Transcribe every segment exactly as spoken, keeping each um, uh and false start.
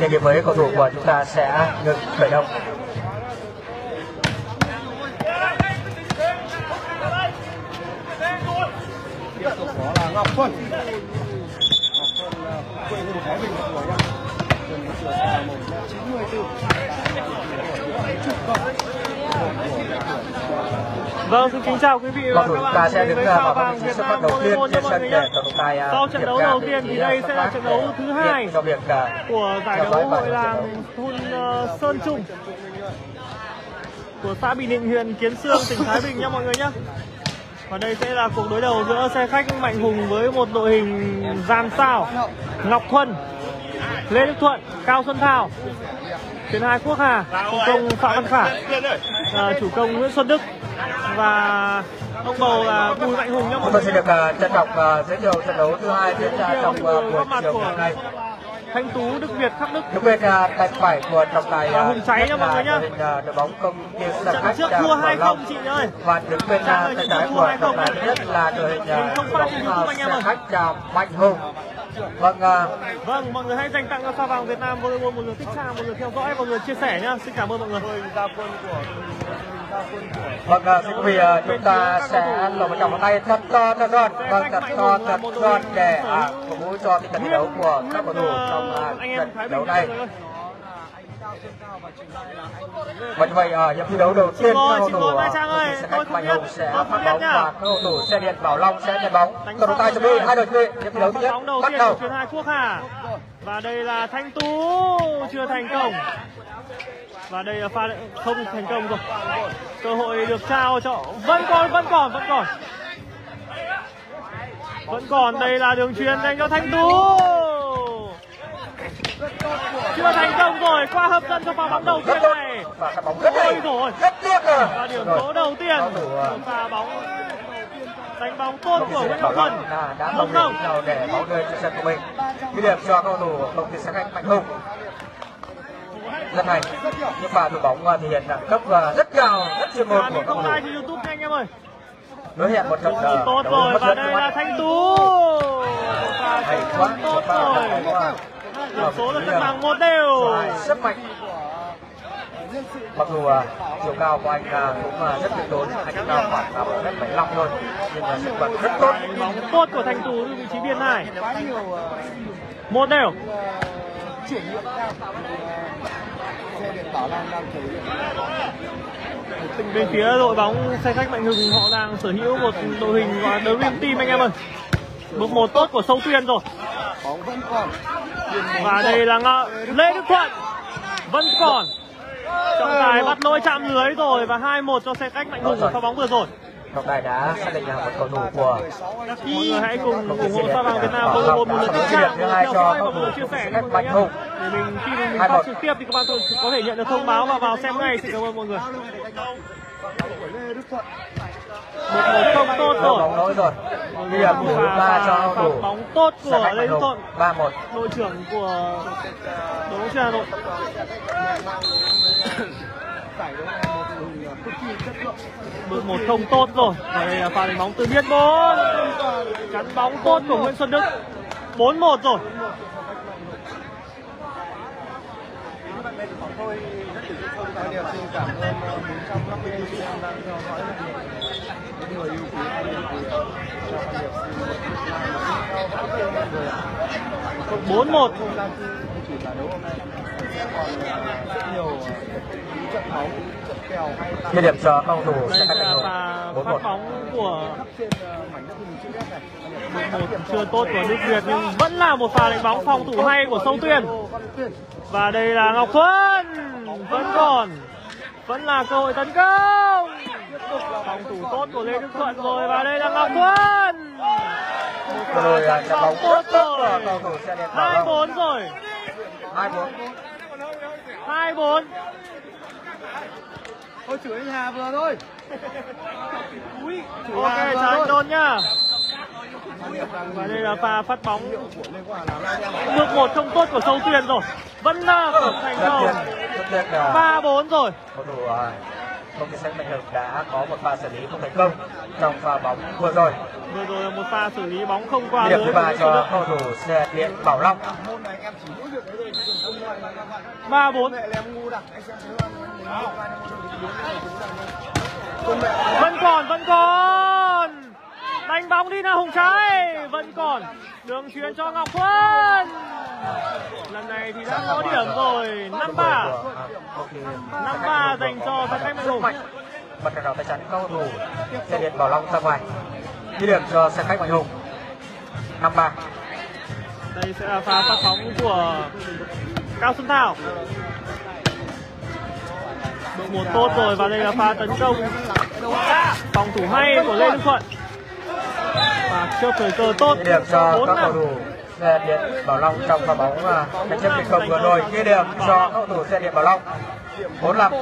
Trên điểm mới cầu thủ của chúng ta sẽ ngừng khởi động. Tiếp tục đó là Ngọc Xuân. Ngọc Xuân quê hương Thái Bình của nhá. Trường trường là một chín mươi tư. Vâng, xin kính chào quý vị và các bạn. Ta sẽ đứng vào vị trí xuất phát đầu tiên trên sân để tổng tài. Sau trận đấu đầu tiên thì đây sẽ là trận đấu thứ hai của giải đấu hội làng thôn uh, Sơn Trung của xã Bình Định, huyện Kiến Xương, tỉnh Thái Bình nha mọi người nhé. Và đây sẽ là cuộc đối đầu giữa xe khách Mạnh Hùng với một đội hình dàn sao Ngọc Thuần, Lê Đức Thuận, Cao Xuân Thao, Tiến Hai Quốc Hà, chủ công Phạm Văn Khả, uh, chủ công Nguyễn Xuân Đức và ông bầu là Bùi Mạnh Hùng nhé mọi người. Tôi xin được uh, trân trọng uh, giới thiệu trận đấu thứ hai diễn ra trong uh, buổi chiều hôm nay. Thanh Tú, Đức Việt, Khắc Đức. Đức Việt uh, tay phải của trọng tài uh, Hùng Cháy nha mọi người nhá. Đội bóng công ty xe trận khách trước thua hai không chị ơi. Và đứng bên uh, tay trái của trọng tài nhất là đội hình uh, bóng uh, xe khách uh, Mạnh Hùng. Vâng, uh, vâng, mọi người hãy dành tặng cho Sao Vàng Việt Nam Volleyball một lượt thích xa, một lượt theo dõi, một lượt chia sẻ nhá. Xin cảm ơn mọi người. Vâng, uh, xin quý vị, uh, chúng ta sẽ lồng một trọng tay thật to thật giòn, vâng, thật to thật giòn để uh, cổ vũ cho tinh thần thi đấu của các cầu thủ trong uh, trận đấu này. Và như vậy ở uh, hiệp thi đấu đầu tiên, các cầu thủ sẽ khách Mạnh Hùng sẽ phát bóng và các cầu thủ xe điện Bảo Long sẽ nhận bóng. Cầu thủ tay chuẩn bị hai đội chuẩn bị hiệp thi đấu thứ nhất bắt đầu. Truyền Hai Quốc Hà và đây là Thanh Tú chưa thành công. Và đây là pha không thành công rồi. Cơ hội được trao cho vẫn còn vẫn còn vẫn còn vẫn còn đây là đường truyền dành cho Thanh Tú, chưa thành công rồi. Qua hấp dẫn cho pha bóng đầu tiên này. Ôi rồi, và điểm số đầu tiên pha bóng đánh bóng tốt của Nguyễn Ngọc Thuần. Đã không không để bóng rơi trên sân của mình. Ghi điểm cho cầu thủ công ty xe khách Mạnh Hùng. Lần này những pha thủ bóng thể hiện đẳng cấp và rất cao, rất chuyên môn của cầu thủ. YouTube anh em ơi. Đối hiện một trận tốt rồi và đây là Thanh Tú. Hay quá, tốt rồi. Điểm số là cân bằng một đều. Rất mạnh. Mặc dù uh, chiều cao của anh uh, cũng uh, rất tuyệt đối, anh cao khoảng một mét bảy mươi lăm thôi, nhưng mà sức bật rất tốt. Bóng tốt của Thanh Tú vị trí biên này. Một đều. Bên phía đội bóng xe khách Mạnh Hùng họ đang sở hữu một đội hình và đấu Dream Team anh em ơi. Bước một tốt của Sâu Tuyên rồi. Và đây là ngợ Lê Đức Thuận vẫn còn. Trọng tài bắt lỗi chạm lưới rồi và hai một cho xe khách Mạnh Hùng ở pha bóng vừa rồi. Trọng tài đã xác định là một cầu thủ của mọi người hãy cùng ủng hộ Sao Vàng Việt Nam với một lượt thích theo dõi và một lượt chia sẻ cho mọi người nhé. Để mình khi mình phát trực tiếp thì các bạn có thể nhận được thông báo và vào xem ngay. Xin cảm ơn mọi người. Một một không tốt rồi. Bóng lỗi rồi. Ghi điểm thứ ba cho cầu thủ. Bóng tốt của Lê Đức Thuận. ba một. Đội trưởng của đội bóng chuyền Hà Nội. Bước một không tốt rồi. Và đây là pha đánh bóng từ biên bốn. Chắn bóng tốt của Nguyễn Xuân Đức. bốn một rồi. bốn một. Ghi điểm cho cầu thủ sẽ đây là pha phát bóng của một chưa tốt của Đức Việt nhưng vẫn là một pha đánh bóng phòng thủ hay của Sâu Tuyên. Và đây là Ngọc Thuần vẫn còn, vẫn là cơ hội tấn công. Phòng thủ tốt của Lê Đức Thuận rồi và đây là Ngọc Thuần. Rồi là bóng tốt rồi. hai bốn rồi. hai bốn. hai bốn. Ôi chửi anh Hà vừa thôi. Ok, chào anh Đôn nhá. Và đây là pha phát bóng bước một không tốt của Sâu Tuyên rồi. Vẫn là thành công. ba bốn rồi. Cầu thủ công ty xe khách Mạnh Hùng đã có một pha xử lý không thành công trong pha bóng vừa rồi. Vừa rồi là một pha xử lý bóng không qua lưới. Điểm thứ ba cho cầu thủ xe điện Bảo Long. ba bốn. Vẫn còn, vẫn còn. Đánh bóng đi nào Hùng Trái. Vẫn còn. Đường chuyền cho Ngọc Huân. Lần này thì đã có điểm rồi. năm ba. năm ba dành cho Sân Khách Mạnh Hùng. Bật trận đấu tay chắn cầu thủ Xe Điện Bảo Long ra ngoài. Ghi điểm cho Sân Khách Mạnh Hùng. năm ba. Đây sẽ là pha phát bóng của Cao Xuân Thảo. Độ một tốt rồi và đây là pha tấn công phòng thủ hay của Lê Đức Thuận. Và chớp thời cơ tốt. Ghi điểm cho các cầu thủ Xe Điện Bảo Long trong pha bóng đánh chấp thành công vừa rồi. Ghi điểm cho cầu thủ Xe Điện Bảo Long. bốn năm.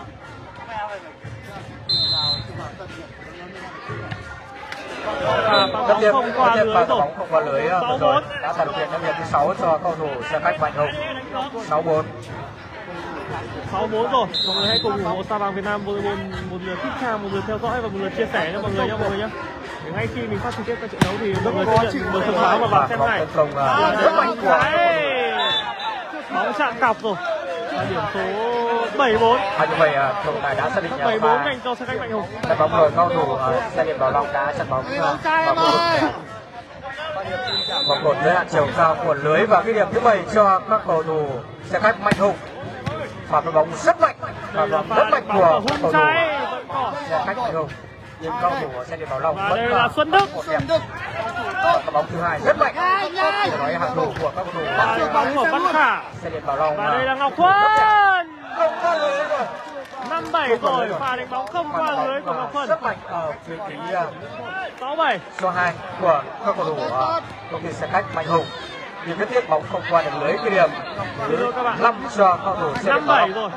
Tất nhiên, không qua lưới rồi. Bóng không qua lưới rồi. Đã tạo điều kiện cho điểm thứ sáu cho cầu thủ Sân Khách Mạnh Hùng. sáu bốn. sáu bốn rồi. Mọi người hãy cùng ủng hộ Sao Vàng Việt Nam với một lượt thích trang, một lượt theo dõi và một lượt chia sẻ cho mọi người nhé mọi người nhé. Để ngay khi mình phát trực tiếp các trận đấu thì mọi người sẽ nhận một thông báo và vào xem này. Rất mạnh quá. Bóng chạm cặp rồi. Điểm số bảy bốn. À, như vậy trọng tài đã xác định bảy bốn dành cho Sân Khách Mạnh Hùng. Trận bóng rồi cầu thủ Xe Điện Bảo Long đã chặn bóng vào khu vực bóng cột giới hạn chiều cao của lưới và cái điểm thứ bảy cho các cầu thủ Xe Khách Mạnh Hùng. Và cái bóng rất mạnh và bóng rất mạnh của các cầu thủ Xe Khách Mạnh Hùng. Nhưng cầu thủ của Xe Điện Bảo Long và vẫn đây là Xuân Đức. Và bóng thứ hai rất mạnh. Để nói hàng thủ của các cầu thủ bóng của Văn Khả. Xe Điện Bảo Long. Và đây là Ngọc Huân. năm bảy rồi, pha đánh bóng không qua lưới của Ngọc Huân. Rất mạnh ở phía kính sáu bảy. số hai của các cầu thủ công ty Xe Khách Mạnh Hùng. Nhưng rất tiếc bóng không qua được lưới. Cái điểm năm cho cầu thủ Xe Điện Bảo Long. rồi.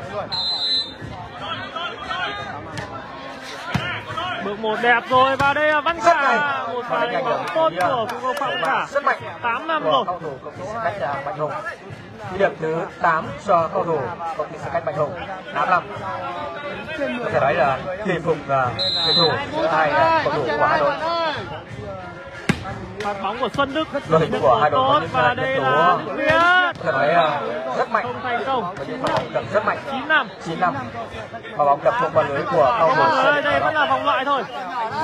Bước một đẹp rồi và đây là Văn Khả. Một pha đánh bóng tốt của Phú Quốc Phạm Khả. tám năm rồi. Cầu thủ công ty Xe Khách Mạnh Hùng. Cái điểm thứ tám cho cầu thủ công ty Xe Khách Mạnh Hùng. tám năm. Có thể nói là kỳ phục cầu thủ giữa hai cầu thủ của hai đội. Phạt bóng của Xuân Đức. Đội hình của hai đội tốt và đây là Đức Việt. Có thể nói rất mạnh. Không thành công. Và những pha bóng đập rất mạnh. chín năm. chín năm. Pha bóng đập không qua lưới của cầu thủ. Đây, đây vẫn là vòng loại thôi.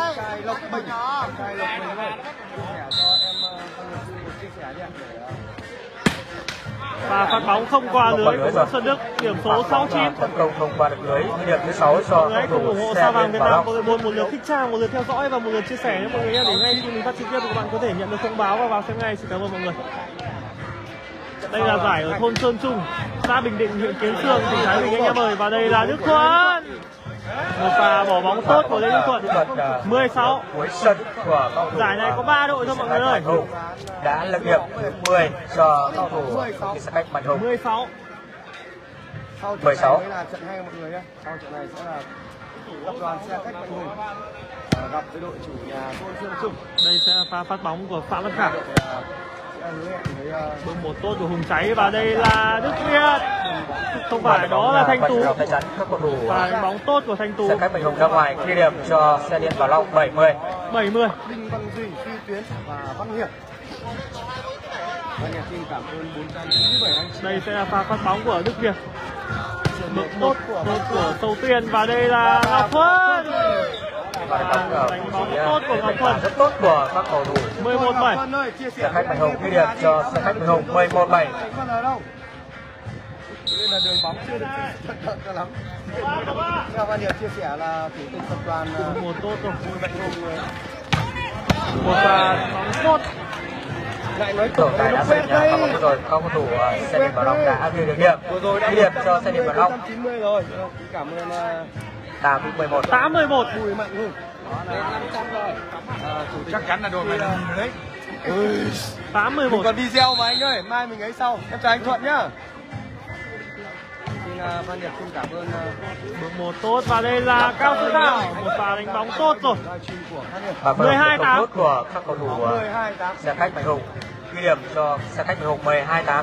Và phát bóng không qua lưới của Xuân Đức. Điểm số sáu chín. Tấn công không qua được lưới. Điểm thứ sáu cho cầu thủ ủng hộ Sao Vàng Việt Nam với một lượt thích trang, một lượt theo dõi và một lượt chia sẻ cho mọi người nhé. Để ngay khi mình phát trực tiếp các bạn có thể nhận được thông báo và vào xem ngay. Xin cảm ơn mọi người. Đây là giải ở thôn Sơn Trung, xã Bình Định, huyện Kiến Sương, tỉnh Thái Bình anh em ơi. Và đây là Đức Thuận. Một pha bỏ bóng tốt của Lê Đức Thuận. mười sáu. Cuối sân của cầu thủ. Giải này có ba đội thôi mọi người ơi. Đã lập điểm thứ mười cho cầu thủ Xe Khách Mạnh Hùng. mười sáu. mười sáu. là trận hay mọi người nhé. Sau trận này sẽ là tập đoàn Xe Khách Mạnh Hùng gặp với đội chủ nhà thôn Sơn Trung. Đây sẽ là pha phát bóng của Phạm Văn Khả. Bước một tốt của Hùng Cháy và đây là Đức Việt. Không phải, đó là Thanh Tú. Và đánh bóng tốt của Thanh Tú. Xe Khách Mạnh Hùng ra ngoài, ghi điểm cho Xe Điện Bảo Long. bảy mươi. bảy mươi. Đinh Văn Duy, Duy Tuyến và Văn Hiệp. Văn Hiệp xin cảm ơn bốn trăm chín mươi bảy anh chị. Đây sẽ là pha phát bóng của Đức Việt. Bước tốt của của Sâu Tiên và đây là Ngọc Huân. Đánh bóng tốt của Ngọc Huân. Rất tốt của các cầu thủ. mười một bảy. Xe Khách Mạnh Hùng ghi điểm cho Xe Khách Mạnh Hùng. mười một bảy. Đây là đường bóng chưa được thuận lợi cho lắm. Theo Văn Hiệp chia sẻ là chủ tịch tập đoàn một tốt rồi. Mạnh Hùng Một pha bóng tốt. lại nói tổng tài đã xác nhận các cầu rồi các cầu thủ Xe Điện Bảo Long đã ghi được điểm. Ghi điểm cho Xe Điện Bảo Long. chín mươi rồi. Cảm ơn tám mười một. tám mười một. Bùi Mạnh Hùng. năm trăm rồi. À, chắc chắn là đội Mạnh Hùng đấy. tám mười một. Mình còn video mà anh ơi, mai mình ấy sau. Em chào anh Thuận nhá. Xin uh, Văn Nhật xin cảm ơn uh, Bước một tốt và đây là Cao Xuân Thảo. Một pha đánh bóng tốt rồi. Và mười hai tám. tốt của các cầu thủ Xe Khách Mạnh Hùng. Ghi điểm cho Xe Khách Mạnh Hùng. mười hai tám.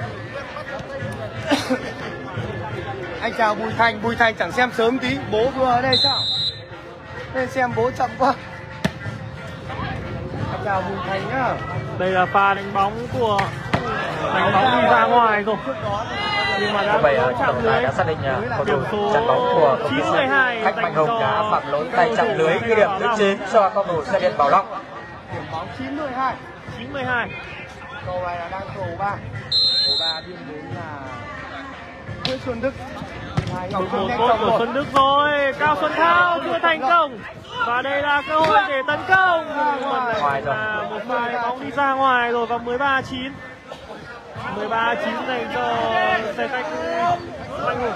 Anh chào Bùi Thành, Bùi Thành chẳng xem sớm tí, bố vừa ở đây sao? Nên xem bố chậm quá. Anh chào Bùi Thành nhá. Đây là pha đánh bóng của đánh bóng đi ra ngoài rồi. Nhưng mà đã vậy có chạm tổng tài lưới. đã xác định cầu thủ Điểm số chặn bóng của công ty chín mươi hai Khách Mạnh Hùng đã phạm lỗi tay chạm lưới, ghi điểm thứ chín cho cầu thủ Xe Điện Bảo Long. Điểm bóng chín mươi hai. chín mươi hai. Cầu này là đang cầu ba. Cầu ba biên đến là Nguyễn Xuân Đức. Một một gol của Xuân Đức rồi. Cao Xuân Thao chưa thành công. Và đây là cơ hội để tấn công. Ngoài rồi. Là một pha bóng đi ra ngoài rồi, và mười ba chín. mười ba chín dành cho Xe Khách Mạnh Hùng.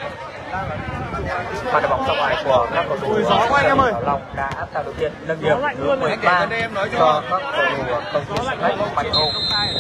Pha đá bóng ra ngoài của các cầu thủ gió quá anh em ơi. Bảo Long đã tạo điều kiện nâng điểm thứ mười ba cho các cầu thủ công ty Xe Khách Mạnh Hùng.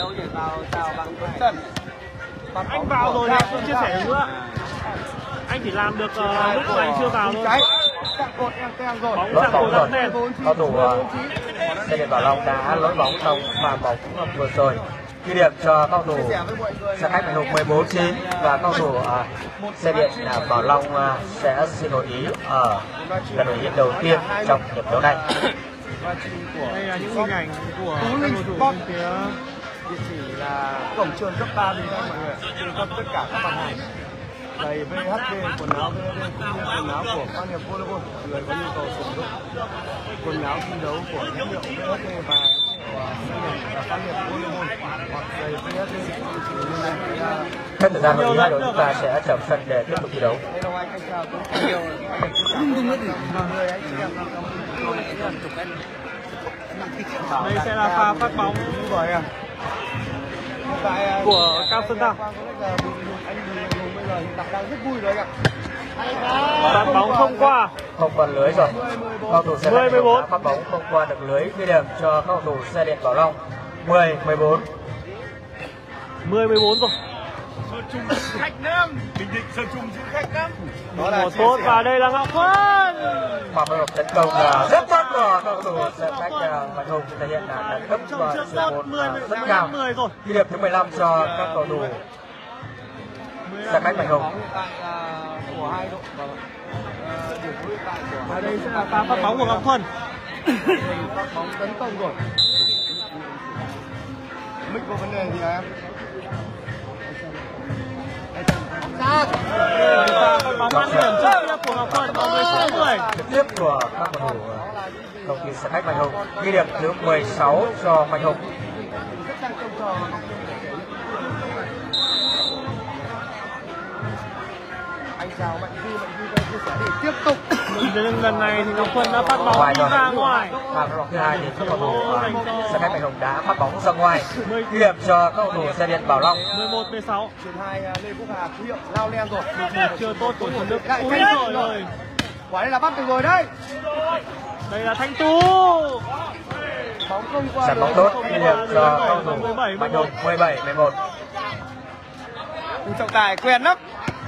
Anh vào rồi thì em không chia sẻ được nữa. Anh chỉ làm được uh, lúc mà anh chưa vào thôi. Bóng Lỗi chạm bóng cột rồi. đen. Cầu thủ Xe Điện Bảo Long đã lỗi bóng trong pha bóng vừa rồi. Ghi điểm cho cầu thủ Xe Khách Mạnh Hùng mười bốn chín, và cầu thủ uh, Xe Điện uh, Bảo Long uh, sẽ xin hội ý ở lần hội ý đầu tiên trong hiệp đấu này. Đây là những hình ảnh của Tú các Linh cầu thủ Sport. bên phía Địa chỉ là cổng trường cấp ba Bình Thanh mọi người, cung cấp tất cả các mặt hàng giày vê hát vê, quần áo vê hát vê cũng như quần áo của quan nghiệp volleyball. Người có nhu cầu sử dụng quần áo thi đấu của nhãn hiệu vê hát vê và và quan nghiệp volleyball hoặc giày vê hát vê chỉ liên lạc với Hết thời gian hội ý, hai đội chúng ta sẽ trở sân để tiếp tục thi đấu. đây là anh anh chào cũng nhiều nhưng đừng hết người anh chị em làm chục em. đây sẽ là pha phát bóng của Cao Xuân Thao. Phát bóng không qua. Không qua lưới rồi. Cầu thủ Xe Khách Mạnh Hùng đã phát bóng không qua được lưới, ghi điểm cho cầu thủ Xe Điện Bảo Long mười mười bốn. mười mười bốn rồi. Khách Nam, Bình Định Sơn Trung giữ khách Nam. Một tốt, và đây là Ngọc Huân. Mà phối hợp tấn công là rất tốt của cầu thủ Xe Khách Mạnh Hùng, thể hiện là tấn công và sự một rất cao. Ghi điểm thứ mười lăm cho các cầu thủ Xe Khách Mạnh Hùng. Của hai đội điểm hiện tại của Đây sẽ là pha phát bóng của Ngọc Huân. phát bóng tấn công rồi. Mic có vấn đề gì hả em? Phát bóng ăn điểm trực tiếp của Ngọc Huân vào mười sáu mười. Trực tiếp của các cầu thủ công ty Xe Khách Mạnh Hùng, ghi điểm thứ mười sáu cho Mạnh Hùng. Anh chào Mạnh Duy, Mạnh Duy chia sẻ để tiếp tục. Nhưng lần này thì Ngọc Huân đã phát bóng đi ra ngoài. Và vòng thứ hai thì các cầu thủ Xe Khách Mạnh Hùng đã phát bóng ra ngoài, ghi điểm cho các cầu thủ Xe Điện Bảo Long. mười một mười sáu. Chuyển hai Lê Quốc Hà ký hiệu lao len rồi. Một chưa tốt của Xuân Đức. Úi rồi rồi. Quả đây là bắt được rồi đấy. Đây là Thanh Tú. Bóng không qua. Trận bóng tốt, ghi điểm cho cầu thủ Mạnh Hùng mười bảy mười một. Trọng tài quen lắm.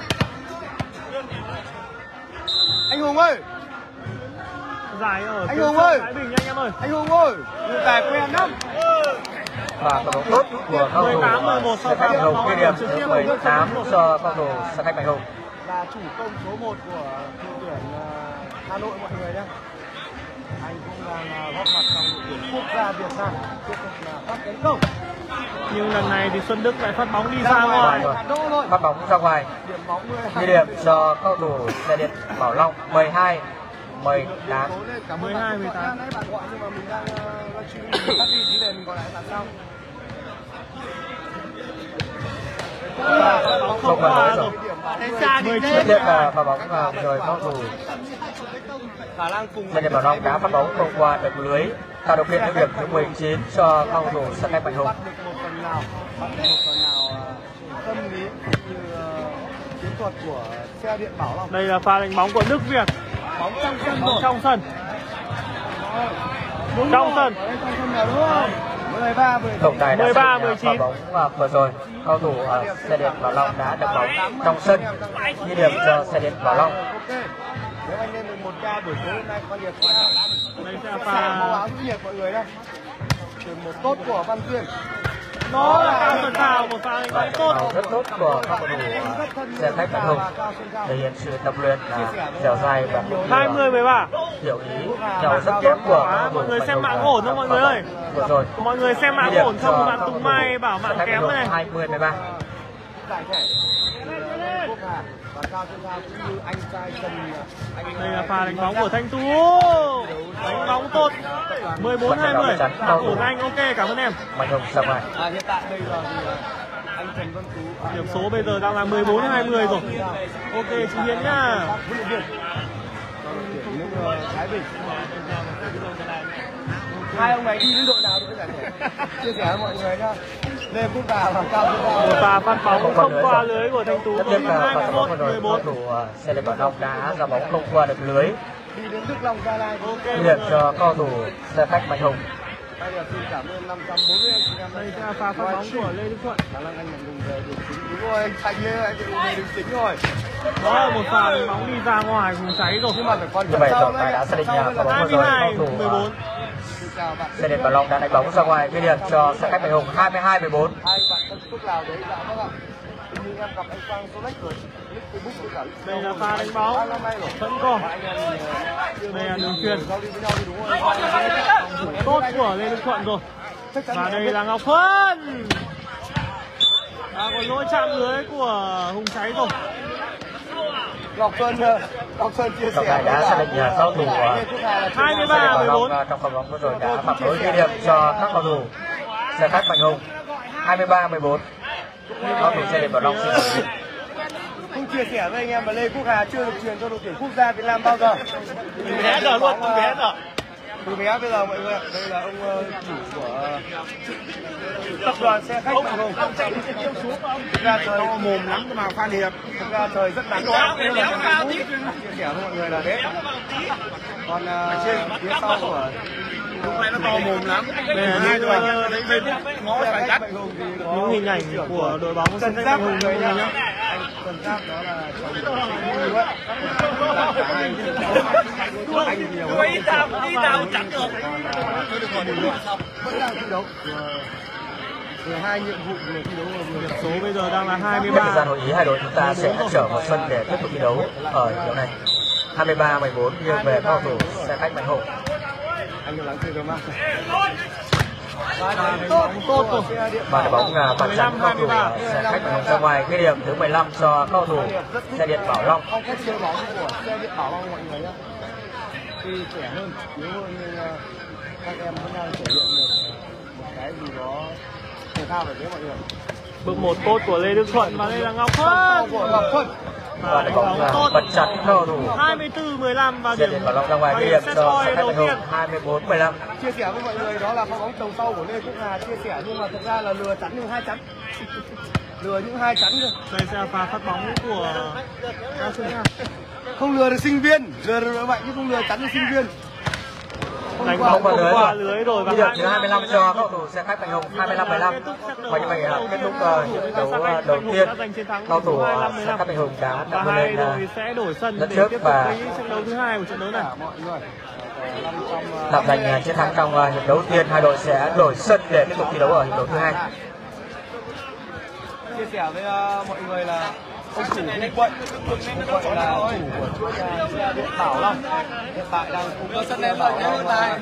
Anh Hùng ơi. Giải ở anh Hùng ơi. Thái Bình nha anh em ơi. Anh Hùng ơi. Trọng tài quen lắm. Và cầu thủ tốt của cầu thủ Xe Khách Mạnh Hùng, ghi điểm thứ mười tám cho cầu thủ Xe Khách Mạnh Hùng. Là chủ công số một của đội tuyển Hà Nội mọi người nhé. Anh cũng đang góp mặt trong đội tuyển quốc gia Việt Nam, tiếp tục là phát tấn công. Nhưng lần này thì Xuân Đức lại phát bóng đi ra ngoài. Phát bóng ra ngoài. Ghi điểm cho cầu thủ Xe Điện Bảo Long mười hai mười tám. mười hai mười tám. Nãy bạn gọi nhưng mà mình đang livestream, tắt đi tí để mình gọi lại làm sao. Không qua lưới rồi. Tiếp tiếp là pha bóng rồi cầu thủ Xe Điện Bảo Long đã phát bóng không qua được lưới, tạo điều kiện cho điểm thứ mười chín cho cầu thủ Xe Khách Mạnh Hùng. Bắt được một phần nào, bắt được một phần nào tâm lý như chiến thuật của Xe Điện Bảo Long. Đây là pha đánh bóng của Đức Việt. Bóng trong sân rồi. Trong sân. Đúng trong sân. Ở đây trong sân là đúng không? mười ba mười chín. Tổng tài đã xác định pha bóng và vừa rồi cầu thủ uh, Xe Điện Bảo Long đã được bóng trong sân, ghi điểm cho Xe Điện Bảo Long. Nếu anh lên một ca buổi tối hôm nay con liệt quan trọng. Đây sẽ là Pha pha màu áo giữ nhiệt mọi người đây. Chuyển một tốt của Văn Tuyên. Đó là Cao Xuân Thảo, một pha đánh bóng tốt. Rất tốt của các cầu thủ xe khách Mạnh Hùng, thể hiện sự tập luyện dẻo dai và hai mươi mười ba. hiểu ý theo rất kép của mọi người xem mạng ổn không mọi người ơi? Vừa rồi Mọi người xem mạng ổn không? Bạn Tùng Mai bảo mạng kém thế này. hai mươi mười ba. Đây là pha đánh bóng của Thanh Tú. Đánh bóng tốt. mười bốn hai mươi. Ổn anh, ok, cảm ơn em. Mạnh Hùng ra ngoài. Hiện tại bây giờ thì anh Trần Văn Tú Điểm số bây giờ đang là mười bốn hai mươi rồi. Ok chị Hiền nhá. Thái Bình. Hai ông này đi với đội nào đội giải thể? Chia sẻ với mọi người nhá. Lê Quốc Hà và Cao Xuân Thảo. Một pha phát bóng không qua lưới của Thanh Tú. Tất nhiên là hai mươi mốt mười bốn. cầu thủ xe điện Bảo Long đã ra bóng không qua được lưới. Đi đến Đức Long Gia Lai. Ok. Điểm cho cầu thủ xe khách Mạnh Hùng. Bây giờ xin cảm ơn năm trăm bốn mươi anh chị em. Đây là pha phát bóng của Lê Đức Thuận. Khả năng anh Mạnh Hùng về đường chính. Đúng rồi, anh Thành Lê anh Mạnh Hùng về đường chính rồi. Đó là một pha đánh bóng đi ra ngoài vùng cháy rồi. Nhưng mà phải còn Như vậy trọng tài đã xác định nhà quả bóng vừa rồi cầu thủ xe điện Bảo Long đã đánh bóng ra ngoài, ghi điểm cho xe khách Mạnh Hùng hai mươi hai mười bốn. Hai bạn thân Phước Lào đấy đã vâng ạ. Nhưng em gặp anh Quang Số Lách rồi. Đây là pha đánh bóng vẫn còn. Đây là đường truyền tốt của Lê Đức Thuận rồi. Và đây là Ngọc Huân. À, còn lỗi chạm lưới của Hùng Cháy rồi. Ngọc Xuân Ngọc Xuân chia Trọng sẻ tài đã xác định cầu thủ hai mươi ba mười bốn. trong cầu bóng vừa rồi đã phạm lỗi ghi điểm cho các cầu thủ xe khách Mạnh Hùng hai mươi ba mười bốn. Cầu thủ xe điện Bảo Long xin lỗi. Không chia sẻ với anh em mà Lê Quốc Hà chưa được truyền cho đội tuyển quốc gia Việt Nam bao giờ. Từ bé giờ luôn, từ bé giờ. Từ bé bây giờ mọi người ạ, đây là ông chủ của tập đoàn xe khách Mạnh Hùng. Thực ra trời mồm lắm mà Phan Hiệp. Thực ra trời rất nắng đó. Chia sẻ với mọi người là thế. Còn uh, phía sau của lúc này nó to mồm lắm. Đây là hai đội ngõ phải cắt. Những hình ảnh của đội bóng xe khách Mạnh Hùng người nhá. Cần giáp đó là anh nhiều đi tao đi tao chẳng được. vẫn đang thi đấu. Vừa hai nhiệm vụ vừa thi đấu vừa điểm số bây giờ đang là hai mươi Bên thời ba. gian hội ý hai đội chúng ta sẽ trở vào sân để tiếp tục thi đấu ở trận đấu này. hai mươi ba mười bốn nghiêng về cầu thủ xe khách Mạnh Hùng. Anh lắng chơi rồi mà. Tốt rồi. Và đội bóng là bắn chắn cầu thủ xe khách Mạnh Hùng ra ngoài, ghi điểm thứ mười lăm cho cầu thủ xe điện Bảo Long. Phong cách chơi bóng của xe điện Bảo Long mọi người nhé. Tuy trẻ hơn, yếu hơn nhưng các em vẫn đang thể hiện được một cái gì đó thể thao về thế mọi người. Bước một tốt của Lê Đức Thuận và đây là Ngọc Huân. Của Ngọc Huân. Và đội bóng là bắn chắn cầu thủ hai mươi tư mười lăm và xe điểm điện Bảo Long ra ngoài, ghi điểm cho xe khách Mạnh Hùng hai mươi bốn mười lăm. Chia sẻ với mọi người đó là pha bóng tàu sau của Lê Quốc Hà chia sẻ nhưng mà thực ra là lừa chắn nhưng hai chắn. Lừa những hai chắn cơ. Đây sẽ là pha phát bóng của Cao Xuân Thảo. Không lừa được sinh viên, lừa được đội mạnh nhưng không lừa chắn được sinh viên. Đánh bóng không qua lưới rồi và ghi điểm thứ hai mươi lăm cho cầu thủ xe khách Mạnh Hùng hai mươi lăm mười lăm. Và như vậy là kết thúc trận đấu đầu tiên, cầu thủ xe khách Mạnh Hùng đã và tạo hai lên đội sẽ đổi sân rất để trước tiếp tục và với trận đấu thứ hai của trận đấu này. tạm giành chiến thắng trong hiệp đấu tiên. Hai đội sẽ đổi sân để tiếp tục thi đấu ở hiệp đấu thứ hai. Chia sẻ với uh, mọi người là ông chủ Hùng Quận, Hùng Quận là chủ của chuỗi xe điện Bảo Long, hiện tại đang cung cấp xe Bảo Long tại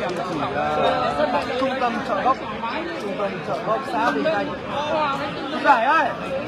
trung tâm chợ gốc, trung tâm chợ gốc xã Bình Thành. Chú Giải ơi,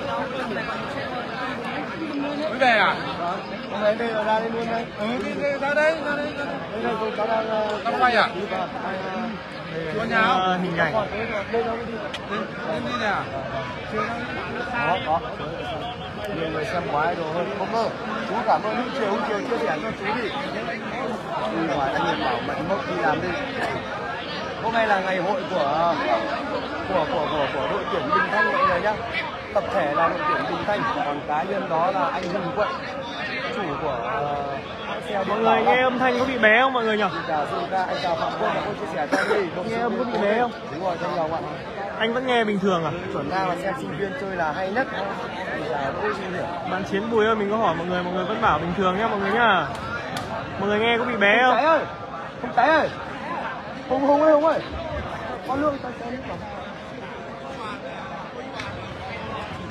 mới về à? Hôm nay đây là ra đây luôn đây. Ừ, ra đây, ra đây, ra đây. Đây là tôi đang đang quay à? Có nhà hình ảnh. Đây đâu đi? Lên đi nè. Có, có. Nhiều người xem quá đồ hơn không mơ. Chú cảm ơn Hữu Triều, Hữu Triều chia sẻ cho chú đi. Đi ngoài anh nhìn bảo Mạnh Mốc đi làm đi. Hôm nay là ngày hội của của của của của đội tuyển Bình Thanh mọi người nhá. Tập thể là đội tuyển Bình Thanh, còn cá nhân đó là anh Hùng Quận, chủ của xe. Mọi người nghe âm thanh có bị bé không mọi người nhỉ? Chào Suzuka, anh chào Phạm Quân, Phạm Quân chia sẻ cho anh đi. Nghe âm có bị bé không? Đúng rồi, anh chào bạn. Anh vẫn nghe bình thường à? Chuẩn ra là xem sinh viên chơi là hay nhất. Bạn Chiến Bùi ơi, mình có hỏi mọi người, mọi người vẫn bảo bình thường nhá mọi người nhá. Mọi người nghe có bị bé không? Cháy ơi, không cháy ơi. Hùng Hùng ơi, Hùng ơi. Con lương tay xe nước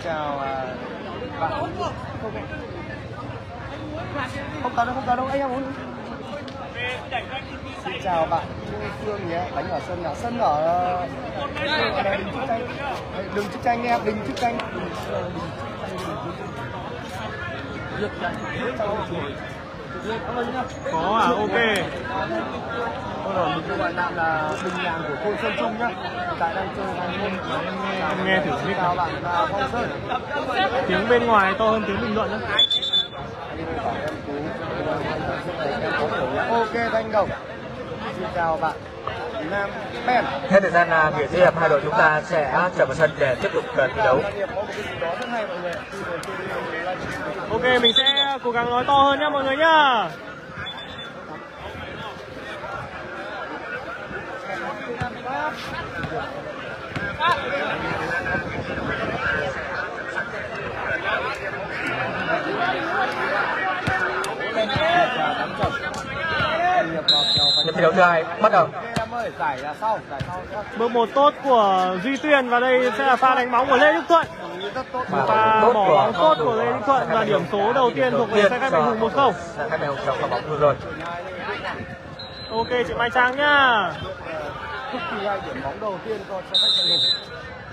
chào bạn. Không có đâu, không có đâu, anh em muốn. Xin chào bạn Phương nhé, đánh ở sân nào? Sân ở Đình Trúc Tranh. Đừng Trúc Tranh em, Đình Trúc Tranh. Có à, ok. Tôi rồi mình gọi tạm là Đình Làng của thôn Sơn Trung nhá. Tại đang chơi vòng môn. Em nghe thử biết Chào bạn là Phong Sơn. tiếng bên ngoài to hơn tiếng bình luận nữa. Ok Thanh Đồng. Xin chào bạn Nam Ben. Hết thời gian là nghỉ hiệp, hai đội chúng ta sẽ trở vào sân để tiếp tục thi đấu. Ok, mình sẽ cố gắng nói to hơn nhá mọi người nhá. Hiệp thi đấu thứ hai bắt đầu. Bước một tốt của Duy Tuyền và đây sẽ là pha đánh bóng của Lê Đức Thuận. Pha bỏ bóng tốt của Lê Đức Thuận và điểm số đầu tiên thuộc về xe khách Mạnh Hùng một không. Xe khách Mạnh Hùng trong pha bóng vừa rồi. Ok chị Mai Trang nhá. Cực kỳ hay điểm bóng đầu tiên cho xe khách Mạnh Hùng.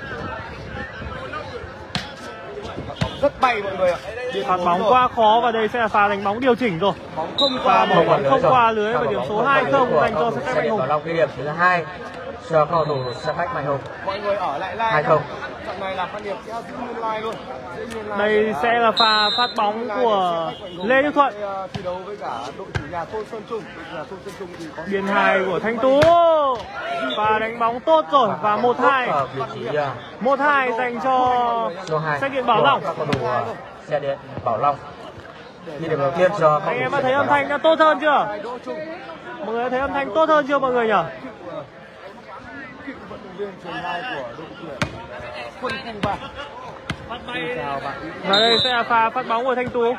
Rất bay mọi người ạ. Phạt bóng qua khó và đây sẽ là pha đánh bóng điều chỉnh rồi. Bóng không Và qua bỏ bóng không qua lưới và điểm số hai không dành cho xe khách Mạnh Hùng. Long ghi điểm thứ hai cho cầu thủ xe khách Mạnh Hùng. Mọi người ở lại like. hai không. Trận này là Phan Điệp sẽ giữ nguyên like luôn. Đây sẽ là pha phát bóng của Lê Đức Thuận. Thi đấu với cả đội chủ nhà thôn Sơn Trung. Nhà thôn Sơn Trung thì có Biên hai của Thanh Tú. Và đánh bóng tốt rồi và một hai. một hai dành cho xe điện Bảo Long. Xe điện Bảo Long. Ghi điểm đầu tiên cho anh em đã thấy âm thanh đã tốt hơn chưa? Mọi người đã thấy âm thanh tốt hơn chưa mọi người nhỉ? cựu vận động viên truyền hai của đội tuyển Quân khu ba. Chào bạn. Và đây sẽ là pha phát bóng của Thanh Tú.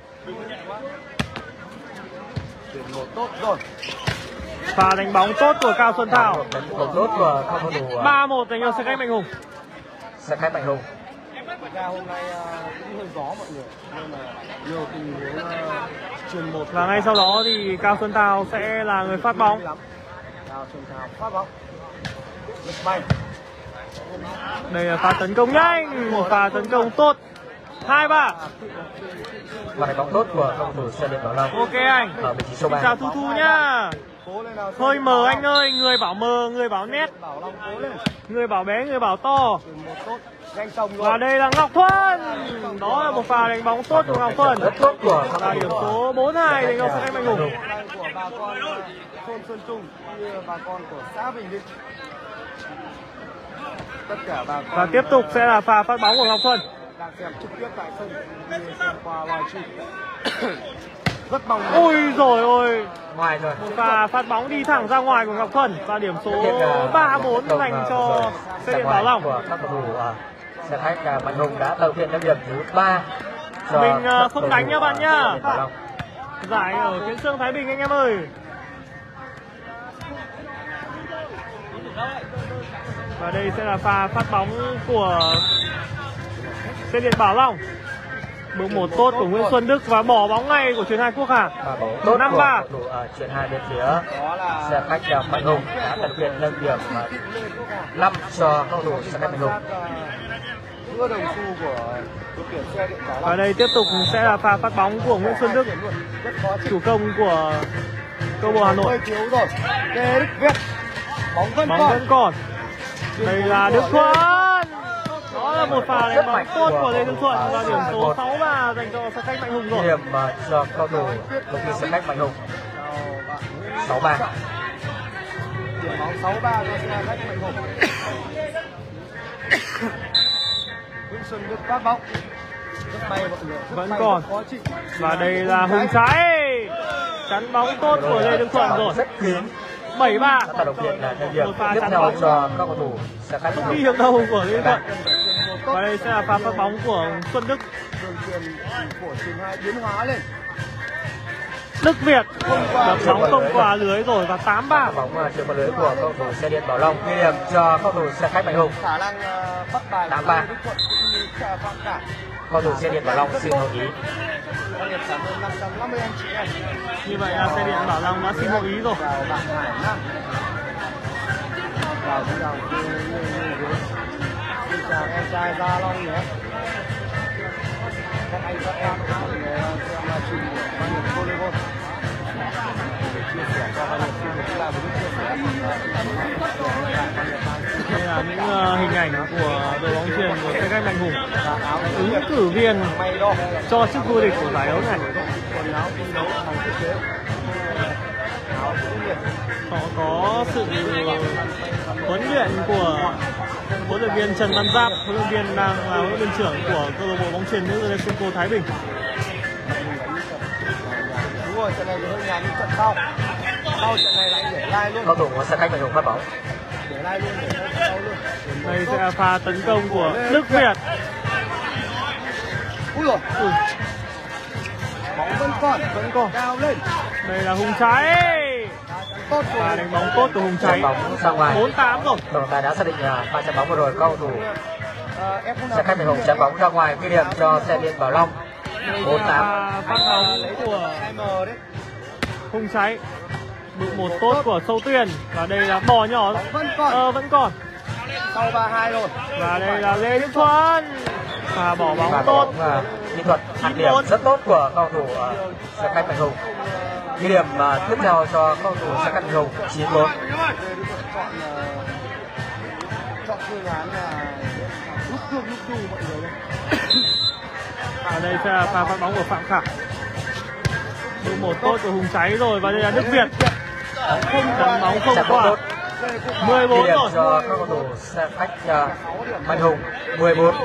Chuyển một tốt rồi. Pha đánh bóng tốt của Cao Xuân Thảo. Một tốt của các cầu thủ ba một dành cho xe khách Mạnh Hùng. Xe khách Mạnh Hùng. Ra hôm nay cũng hơi gió mọi người nên là nhiều tình huống truyền một. Và ngay sau đó thì Cao Xuân Thảo sẽ là người phát bóng. Cao Xuân Thảo phát bóng. Lực bay. Đây là pha tấn công nhanh, một pha tấn công tốt. hai ba. Và đánh bóng tốt của cầu thủ xe điện Bảo Long. Ok anh. Ở vị trí số ba. Chào Thu Thu nhá. Hơi mờ anh ơi, người bảo mờ, người bảo nét. Người bảo bé, người bảo to. Và đây là Ngọc Thuận. Đó là một pha đánh bóng tốt của Ngọc Thuận. Rất tốt của và điểm số bốn hai dành cho xe khách Mạnh Hùng. Của bà con thôn Sơn Trung, như bà con của xã Bình Định. Tất cả bà con và tiếp tục sẽ là pha phát bóng của Ngọc Thuận. Đang xem trực tiếp tại sân xem qua livestream. Rất mong. Ôi rồi ôi. Ngoài rồi. Một pha phát bóng đi thẳng ra ngoài của Ngọc Thuận và điểm số ba bốn dành cho xe điện Bảo Long. Của các cầu thủ xe khách Mạnh Hùng đã đầu tiên đến điểm thứ ba. Mình không đánh nha bạn nhá. Giải ở Kiến Sương Thái Bình anh em ơi. Và đây sẽ là pha phát bóng của xe điện Bảo Long. Bước một tốt của Nguyễn Xuân Đức và bỏ bóng ngay của Truyền hai Quốc Hà. năm ba. Truyền hai bên phía xe khách Mạnh Hùng đã thực hiện nâng điểm năm cho cầu thủ xe khách Mạnh Hùng. Và đây tiếp tục sẽ là pha phát bóng của Nguyễn Xuân Đức, chủ công của câu lạc bộ Hà Nội. Bóng vẫn bóng còn. vẫn còn. Đây là Đức Thuận. Đó là một pha đánh bóng tốt của Lê Đức Thuận và điểm số sáu ba dành cho xe khách Mạnh Hùng rồi. Điểm cho cầu thủ công ty xe khách Mạnh Hùng. sáu ba. Điểm bóng sáu ba cho xe khách Mạnh Hùng. Nguyễn Xuân Đức phát bóng. Vẫn còn. Và đây là Hùng Trái. Chắn bóng tốt của Lê Đức Thuận rồi. Rất kín. bảy ba. Một pha chắn bóng cho các cầu thủ sẽ khá không ghi hiệp đầu của Lê Đức Thuận. Và đây sẽ là pha phát bóng của Xuân Đức. Đức Việt đập bóng không qua lưới rồi và tám ba. Bóng chưa qua lưới của cầu thủ xe điện Bảo Long. Ghi điểm cho cầu thủ xe khách Mạnh Hùng. Khả năng bắt bài tám ba. cầu thủ xe điện Bảo Long xin hội ý. Quan điểm cảm ơn năm trăm năm mươi anh chị em. Như vậy là xe điện Bảo Long đã xin hội ý rồi. Chào bạn Hải Nam. Chào xin chào cô Như Như. Xin chào em trai Gia Long nhé. Các anh các em mọi người xem livestream của Quan điểm Volleyball. Để chia sẻ cho Quan điểm phim cũng là một chia sẻ. Đây là những uh, hình ảnh của đội bóng chuyền của xe khách Mạnh Hùng, ứng cử viên cho chức vô địch của giải đấu này. Họ có sự huấn luyện của huấn luyện viên Trần Văn Giáp, huấn luyện viên đang là huấn luyện viên trưởng của câu lạc bộ bóng chuyền nữ Electrico Thái Bình. Đúng rồi, trận này thì hơi nhàn nhưng trận sau. Sau trận này lại để like luôn. Cầu thủ của xe khách Mạnh Hùng phát bóng. Để like luôn, để sau luôn. Đây sẽ là pha tấn công của Đức Việt. Ui rồi. Ui. Bóng vẫn còn, vẫn còn cao lên. Đây là Hùng Cháy. Tốt rồi. Pha đánh bóng tốt của Hùng Cháy. Bóng ra ngoài. bốn tám rồi. Trọng tài đã xác định là pha chạm bóng vừa rồi cầu thủ xe khách Mạnh Hùng chạm bóng ra ngoài, ghi điểm cho xe điện Bảo Long. bốn tám. Phát bóng của Hùng Cháy. Đội một tốt của Sâu Tuyền và đây là bò nhỏ vẫn còn. Ờ, vẫn còn. Sau ba hai rồi. Và đây là Lê Đức Thuận và bỏ bóng Và tốt. bóng kỹ thuật ăn điểm rất tốt của cầu thủ xe khách Mạnh Hùng. Ghi điểm tiếp theo cho cầu thủ xe khách Mạnh Hùng chín bốn. Chọn phương án là lúc cương lúc đu mọi người. Và đây sẽ là pha phát bóng của Phạm Khải. Đội một tốt của Hùng Cháy rồi và đây là Đức Việt. Đánh bóng không qua. mười bốn điểm rồi. cho các cầu thủ xe khách uh, Mạnh Hùng mười bốn.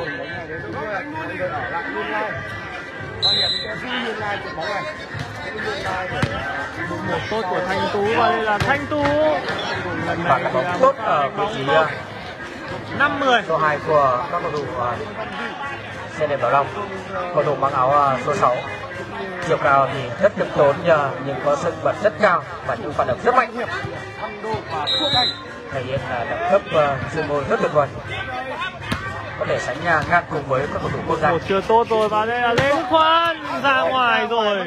Một tốt của Thanh Tú và đây là Thanh Tú. Lần Và này các thì bóng tốt ở vị trí uh, năm mươi. số hai của các cầu thủ uh, xe điện Bảo Long. Cầu thủ mang áo uh, số sáu. Chiều cao thì rất khiêm tốn nhưng có sức bật rất cao và những phản ứng rất mạnh, thể hiện là đẳng cấp uh, chuyên môn rất tuyệt vời, có thể sánh ngang ngang cùng với các cầu thủ quốc gia. Một chưa tốt rồi và đây là Lê Đức Thuận ra ngoài rồi.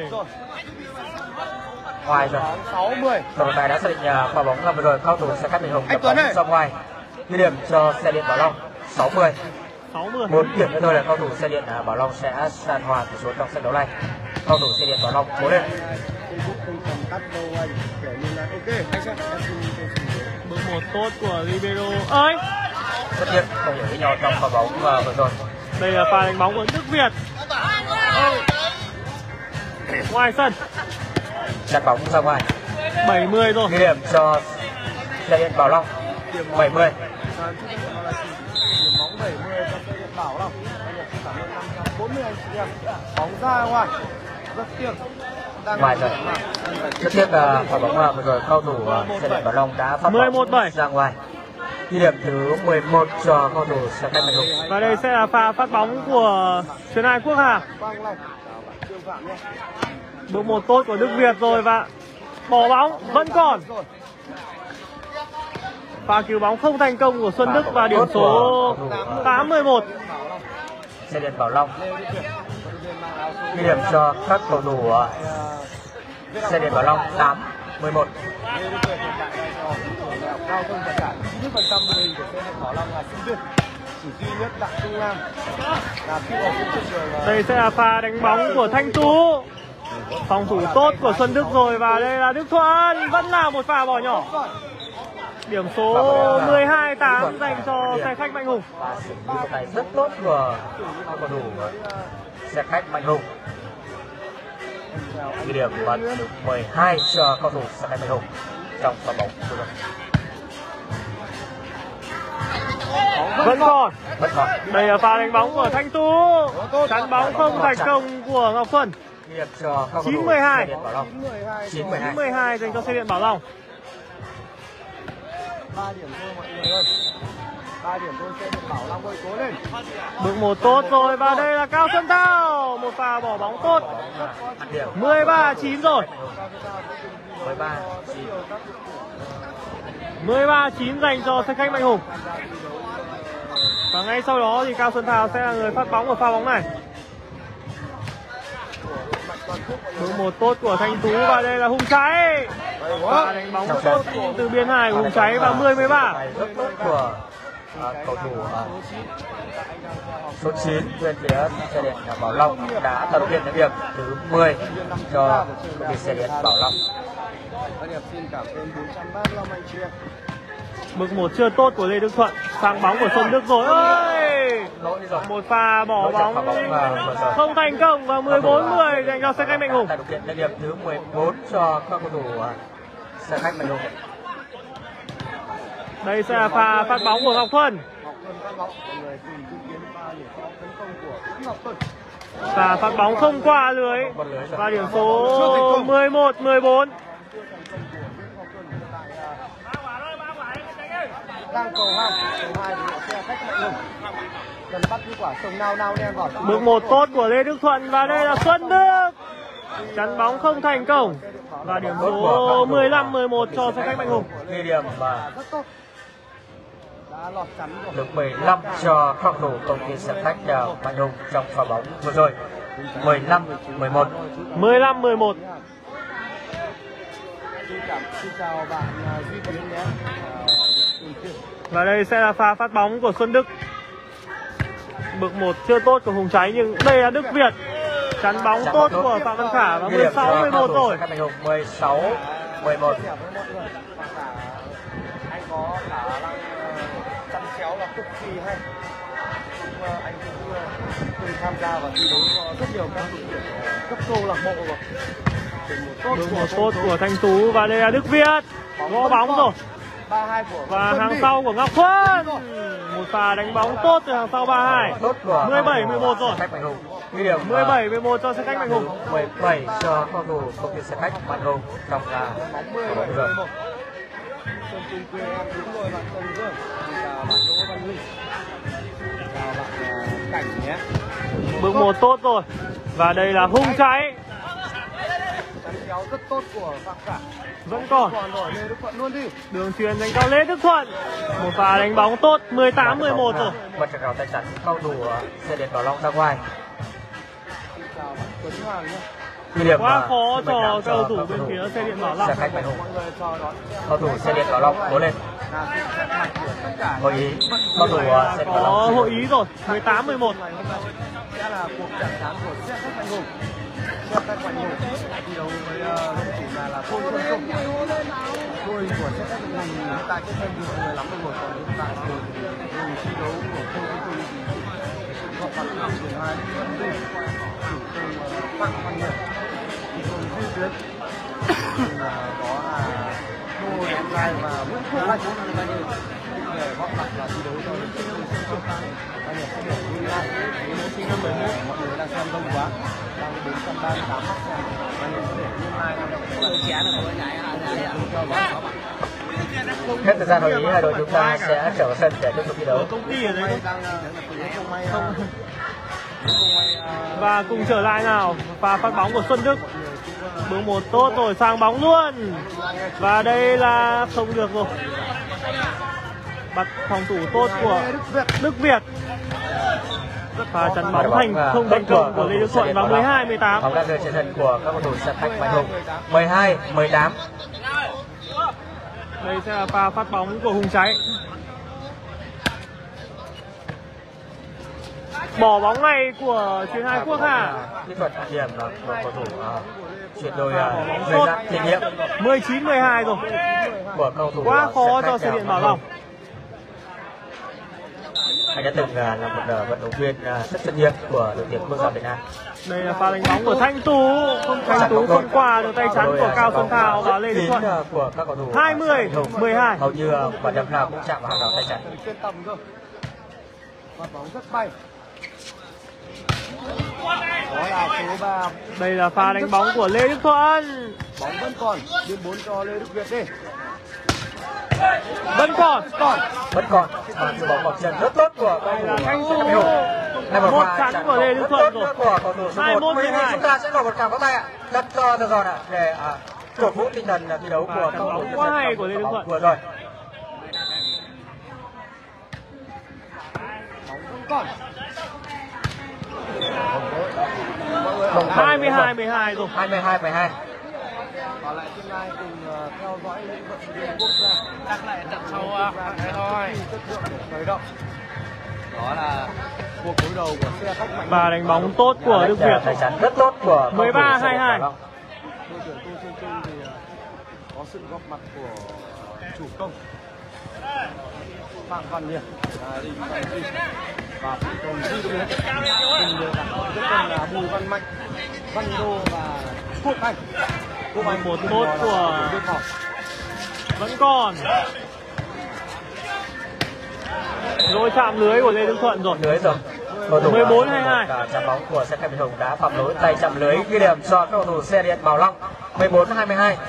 Ngoài rồi. sáu mươi. Trọng tài đã xác định uh, pha bóng là vừa rồi cầu thủ xe khách Mạnh Hùng đập bóng ra ngoài, ghi điểm cho xe điện Bảo Long sáu mươi. sáu mươi. Một điểm nữa thôi là cầu thủ xe điện uh, Bảo Long sẽ san hòa tỷ số trong trận đấu này. Cầu thủ xe điện Bảo Long cố lên. Bước một tốt của Ribeiro ơi. Rất tiếc không hiểu với nhau trong pha bóng uh, vừa rồi. Đây là pha đánh bóng của Đức Việt. Ngoài sân. Đặt bóng ra ngoài. bảy mươi rồi. Ghi điểm cho xe điện Bảo Long bảy mươi. Điểm bóng bảy mươi cho xe điện Bảo Long. Cảm ơn năm trăm bốn mươi anh chị em. Bóng ra ngoài. Rất tiếc. Ngoài rồi. Rất tiếc là pha bóng vừa rồi cầu thủ xe điện Bảo Long đã phát bóng ra ngoài. Ghi điểm thứ mười một cho cầu thủ xe khách Mạnh Hùng. Và đây sẽ là pha phát bóng của Trần Ai Quốc Hà. Bước một tốt của Đức Việt rồi và bỏ bóng vẫn còn. Pha cứu bóng không thành công của Xuân Đức và điểm số tám mươi mốt. Xe điện Bảo Long ghi điểm cho các cầu thủ xe điện Bảo Long tám mươi mốt. Cao hơn tất cả chín mươi phần trăm đội hình của xe điện Bảo Long là sinh viên. Chỉ duy nhất Đặng Trung Nam là khi ở trên trường. Đây sẽ là pha đánh bóng của Thanh Tú. Phòng thủ tốt của Xuân Đức rồi và đây là Đức Thuận, vẫn là một pha bỏ nhỏ. Điểm số mười hai tám dành cho xe khách Mạnh Hùng. Và xử lý một này rất tốt của cầu thủ xe khách Mạnh Hùng. Ghi điểm và được mười hai cho cầu thủ xe khách Mạnh Hùng trong pha bóng vừa rồi. Vẫn còn. Vẫn còn. Đây là pha đánh bóng của Thanh Tú. Chắn bóng không thành công của Ngọc Xuân. Ghi điểm cho cầu thủ chín mươi hai. xe điện Bảo Long. chín mươi hai. chín mươi hai dành cho xe điện Bảo Long. ba điểm thôi mọi người ơi. ba điểm thôi xe điện Bảo Long ơi, cố lên. Bước một tốt rồi và đây là Cao Xuân Thao. Một pha bỏ bóng tốt. mười ba chín rồi. mười ba chín. mười ba chín dành cho xe khách Mạnh Hùng. Và ngay sau đó thì Cao Xuân Thao sẽ là người phát bóng ở pha bóng này. Bước một tốt của Thanh Tú và đây là Hùng Cháy. Và đánh bóng rất tốt từ biên hai của Hùng Cháy và mười mười ba. Rất tốt của à, cầu thủ à, số chín bên phía xe điện Bảo Long đã thực hiện cái việc thứ mười cho công ty xe điện Bảo Long. Bước một chưa tốt của Lê Đức Thuận, sang bóng của Xuân Đức rồi. Ơi! Một pha bỏ bóng không thành công và mười bốn mười dành cho xe khách Mạnh Hùng. Tạo điều kiện cái điểm thứ mười bốn cho các cầu thủ xe khách Mạnh Hùng. Đây sẽ là pha phát bóng của Ngọc Thuần. Và phát bóng không qua lưới và điểm số mười một mười bốn. Đang cầu hai, cầu hai thì xe khách Mạnh Hùng. Cần bắt kết quả sông nào nào đen vào. Bước một tốt của Lê Đức Thuận và đây là Xuân Đức. Chắn bóng không thành công và điểm số mười lăm mười một cho xe khách Mạnh Hùng. Ghi điểm và Rất tốt. Đã lọt chắn rồi. được mười lăm cho các cầu thủ công ty xe khách Mạnh Hùng trong pha bóng vừa rồi. mười lăm mười một. mười lăm mười một. Xin chào bạn Duy Tiến nhé. Và đây sẽ là pha phát bóng của Xuân Đức. Bước một chưa tốt của Hùng Cháy nhưng đây là Đức Việt. Chắn bóng tốt của Phạm Văn Khả và mười sáu mười một rồi. mười sáu mười một. Anh có khả năng chắn chéo là cực kỳ hay. Anh cũng từng tham gia và thi đấu rất nhiều các đội tuyển cấp câu lạc bộ rồi. Bước một tốt của Thanh Tú và đây là Đức Việt. Gõ bóng rồi. Và hàng sau của Ngọc Thuần. Một pha đánh bóng tốt từ hàng sau ba hai. mười bảy mười một rồi. mười bảy mười một cho xe khách Mạnh Hùng. mười bảy cho cầu thủ công ty xe khách Mạnh Hùng trong là bóng rồi. Bước một tốt rồi. Và đây là Hùng Cháy. Rất tốt của Phạm Khả. Vẫn còn Lê Đức Thuận luôn đi. đường truyền dành cho Lê Đức Thuận. Một pha đánh bóng tốt mười tám mười một rồi. Bật trận cầu tay chắn cầu thủ xe điện Bảo Long ra ngoài. Quá khó cho cầu thủ bên phía xe điện Bảo Long. Xe khách Mạnh Hùng. Cầu thủ xe điện Bảo Long cố lên. Hội ý. Cầu thủ xe điện Bảo Long. Có hội ý rồi. mười tám mười một. Sẽ là cuộc chạm trán của xe khách Mạnh Hùng. Xe khách Mạnh Hùng thi đấu với đội chủ là là Thôi Xuân Công. Đôi của xe khách Mạnh Hùng hiện tại trên sân thì mười lăm mười một, còn hiện tại thì người thi đấu của Thôi Xuân Công thì họ phản ứng mười hai đến mười bốn. Chủ công Phạm Văn Nhật, chủ công Duy Tuyến, đó là Ngô Đen Trai và Nguyễn Quốc Anh. Để góp mặt và thi đấu cho những sinh viên Xuân Công. Anh Nhật sẽ được vui ngay. Nếu sinh năm mười một, mọi người đang xem đông quá. Đang bốn trăm ba mươi tám mắc xem. Anh Nhật sẽ để nguyên mai Hết thời gian hội ý, hai đội chúng ta sẽ trở vào sân để tiếp tục thi đấu. Công ty ở đấy không? Và cùng trở lại nào. Và phát bóng của Xuân Đức. Bước một tốt rồi, sang bóng luôn. Và đây là không được rồi. Bắt phòng thủ tốt của Đức Việt. Và chắn bóng thành không thành công của Lê Đức Thuận và mười hai mười tám. Bóng đã rơi trên sân của các cầu thủ xe khách Mạnh Hùng. mười hai mười tám. Đây sẽ là pha phát bóng của Hùng Cháy. Bỏ bóng này của Truyền Hai Quốc Hà. Kỹ thuật ăn điểm của cầu thủ chuyển đôi thời gian kinh nghiệm. mười chín mười hai rồi. Của cầu thủ quá khó cho xe điện Bảo Long. Anh đã từng là một vận động viên rất chuyên nghiệp của đội tuyển quốc gia Việt Nam. Đây là pha đánh bóng của Thanh Tú. Thanh Tú không qua được tay chắn của Cao Xuân Thao và Lê Đức Thuận. Của các cầu thủ hai mươi mười hai. Hầu như quả đấm nào cũng chạm vào hàng rào tay chắn. Trên tầm cơ. Quả bóng rất bay. Đó là số ba. Đây là pha đánh bóng của Lê Đức Thuận. Bóng vẫn còn. Điểm bốn cho Lê Đức Việt đi. Vẫn còn. Còn. Vẫn còn. Và sự bóng bọc chân rất tốt của cầu thủ Thanh Tú. Một chắn của Lê Đức Thuận rồi. hai mươi mốt mười hai. Chúng ta sẽ có một tràng pháo tay ạ. Rất to được rồi ạ. Để cổ vũ tinh thần thi đấu của các cầu thủ quá hay của Lê Đức Thuận vừa rồi. hai mươi hai mười hai rồi. hai mươi hai mười hai. Và lại trên này cùng theo dõi những vận động viên quốc gia. Chắc lại trận sau à, thế thôi. Chất lượng để khởi động. Đó là cuộc đối đầu của xe khách mạnh. Và đánh bóng tốt của Đức Việt. Tài chắn rất tốt của mười ba hai hai. Đội tuyển Tô Sơn Trinh thì có sự góp mặt của chủ công Phạm Văn Liệt và còn duy tuyến cùng nhiều đặc biệt rất cần là Bùi Văn Mạnh, Văn Đô và Quốc Anh. Quốc Anh một tốt của vẫn còn. Lỗi chạm lưới của Lê Đức Thuận rồi. Lưới rồi. mười bốn hai hai. Chạm bóng của xe khách Việt Hùng đã phạm lỗi tay chạm lưới, ghi điểm cho các cầu thủ xe điện Bảo Long. mười bốn hai mươi hai.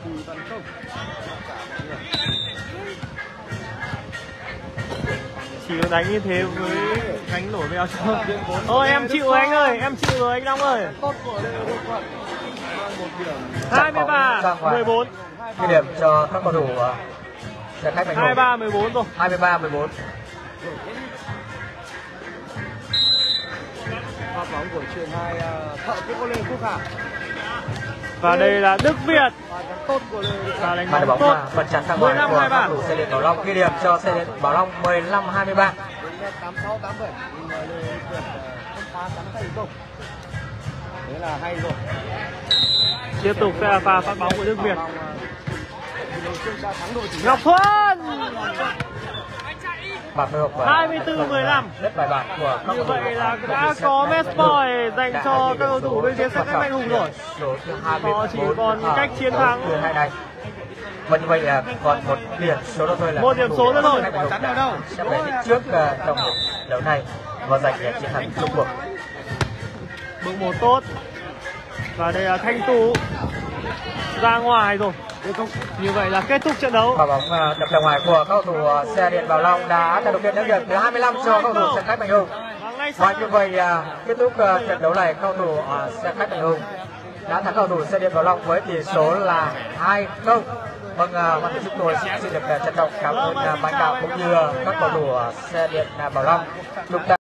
Chỉ có đánh như thế với đánh nổi với áo trắng. Ôi em chịu rồi anh ơi, em chịu rồi anh Long ơi. hai mươi ba mười bốn. Ghi điểm cho các cầu thủ xe khách Việt Hùng. hai mươi ba mười bốn rồi. hai mươi ba mười bốn. Pha bóng của truyền hai Thợ Quốc Lê Quốc Hà. Và đây là Đức Việt. Tốt của Lê. Và đánh Bàn bóng bóng tốt. bật chắn sang ngoài của các cầu thủ xe điện Bảo Long, ghi điểm cho xe điện Bảo Long mười lăm hai mươi ba. tám sáu tám bảy nhưng Lê Đức Việt không phá cắn thành công. Thế là hay rồi. Tiếp tục sẽ là pha phát bóng của Đức Việt. Ngọc Thuận. hai mươi tư mười lăm. Rất bài bản của các Như cầu thủ. vậy là đã có match point dành cho các cầu thủ bên phía xe khách Mạnh Hùng rồi. Họ chỉ còn cách chiến thắng. Và như vậy là còn một điểm số đó thôi là Một điểm số nữa thôi. Chắn ở đâu? Sẽ về đích trước trong đấu này và giành chiến thắng chung cuộc. Bước một tốt. Và đây là Thanh Tú ra ngoài rồi. Như vậy là kết thúc trận đấu. Quả bóng đập ra ngoài của các cầu thủ xe điện Bảo Long đã tạo điều kiện đánh điểm thứ hai mươi lăm cho các cầu thủ xe khách Mạnh Hùng. Và như vậy kết thúc trận đấu này, các cầu thủ xe khách Mạnh Hùng đã thắng cầu thủ xe điện Bảo Long với tỷ số là hai không. Vâng, ban tổ chức tôi xin được trân trọng cảm ơn ban đạo cũng như các cầu thủ xe điện Bảo Long.